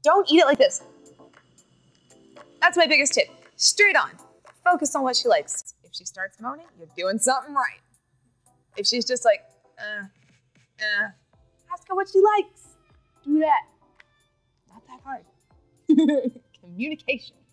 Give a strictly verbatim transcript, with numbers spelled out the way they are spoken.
Don't eat it like this. That's my biggest tip. Straight on. Focus on what she likes. If she starts moaning, you're doing something right. If she's just like, uh, uh, ask her what she likes. Do that. Not that hard. Communication.